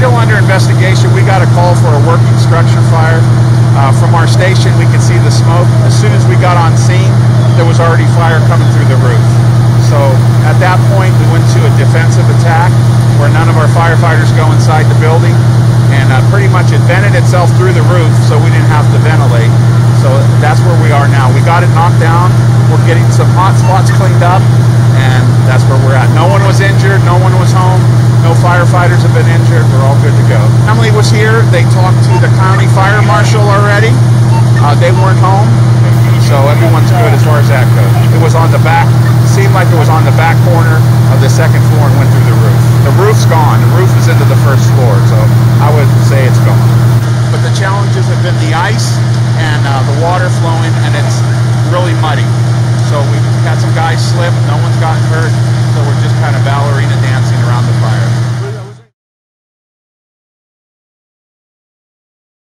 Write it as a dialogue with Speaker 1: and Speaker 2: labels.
Speaker 1: still under investigation. We got a call for a working structure fire. From our station, we could see the smoke. As soon as we got on scene, there was already fire coming through the roof. So at that point, we went to a defensive attack where none of our firefighters go inside the building, and pretty much it vented itself through the roof, so we didn't have to ventilate. So that's where we are now. We got it knocked down. We're getting some hot spots cleaned up, and that's where we're at. No one was injured. No one was home. No firefighters have been injured. We're all good to go. Emily was here. They talked to the county fire marshal already. They weren't home, so everyone's good as far as that goes. It was on the back. It seemed like it was on the back corner of the second floor and went through the roof. The roof's gone. The roof is into the first floor, so I would say it's gone. But the challenges have been the ice and the water flowing, and it's really muddy. So we've had some guys slip. No one's gotten hurt, so we're just kind of ballerina dancing around the